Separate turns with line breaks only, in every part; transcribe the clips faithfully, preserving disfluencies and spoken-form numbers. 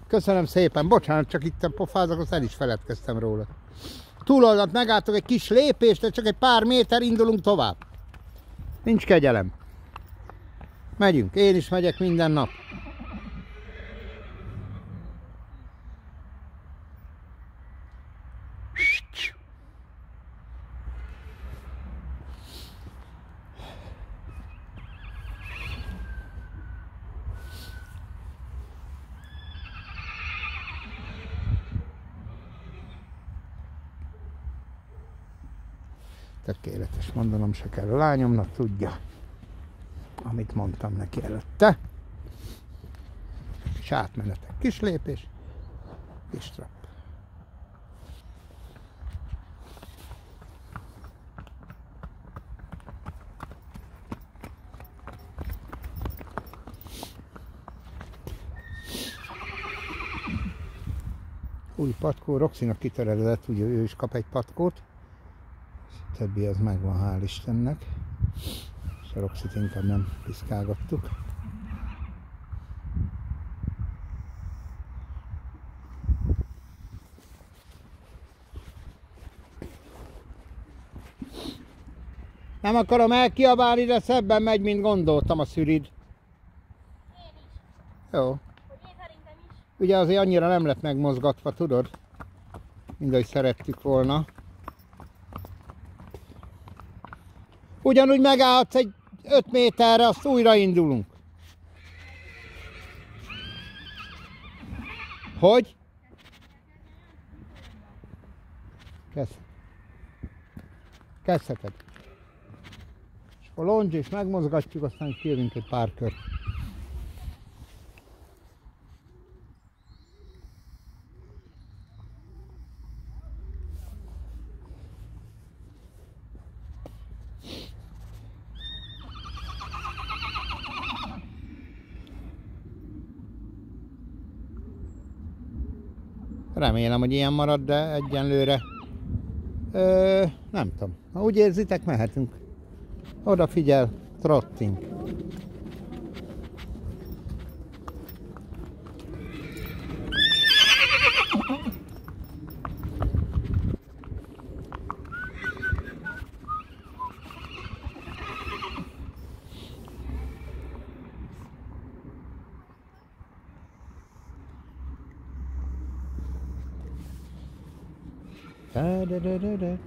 Köszönöm szépen, bocsánat, csak itt a pofázok, azt el is feledkeztem róla. Túloldalt megálltok egy kis lépést, de csak egy pár méter indulunk tovább. Nincs kegyelem. Megyünk, én is megyek minden nap. Tökéletes, mondanom se kell a lányomnak, tudja, amit mondtam neki előtte. És átmenetek, kis lépés, kis trapp. Új patkó, Roxinak kiteredett, ugye ő is kap egy patkót. A többi az megvan, hál' Istennek. És a Roxit inkább nem piszkálgattuk. Nem akarom elkiabálni, de szebben megy, mint gondoltam a szürid.
Én is.
Jó.
Hogy én szerintem is.
Ugye azért annyira nem lett megmozgatva, tudod? Mind ahogy szerettük volna. Ugyanúgy megállhatsz egy öt méterre, azt újra indulunk. Hogy? Kezd. Kezdheted. És a longe és megmozgatjuk, aztán kijövünk egy pár kört. Remélem, hogy ilyen marad, de egyenlőre ö, nem tudom. Ha úgy érzitek, mehetünk. Odafigyel, trotting. Da, da, da, da, da.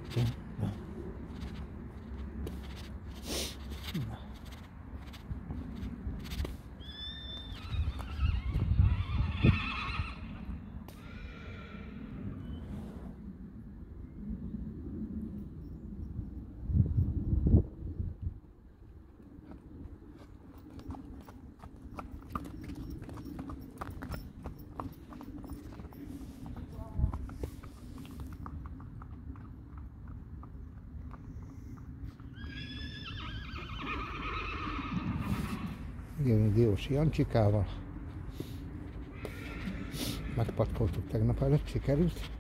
Igen, Diósi Jancsikával. Megpatkoltuk tegnap előtt, sikerült.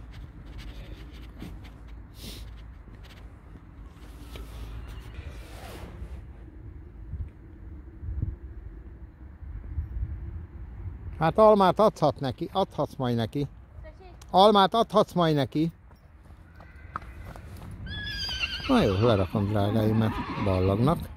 Hát almát adhat neki, adhatsz majd neki. Almát adhatsz majd neki. Na jó, lerakom drágáim, mert ballagnak.